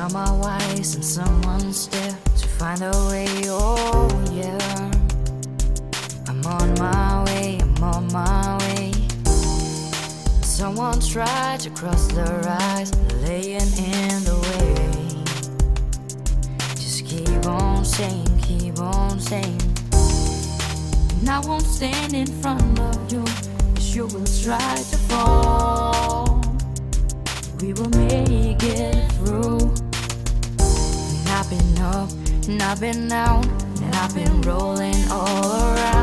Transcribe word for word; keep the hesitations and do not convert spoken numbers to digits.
Some are wise and someone's there to find a way, oh yeah. I'm on my way, I'm on my way. Someone tried to cross the rise, laying in the way. Just keep on saying, keep on saying. And I won't stand in front of you, cause you will try to fall. We will make it through. And I've been up, and I've been down, and I've been rolling all around.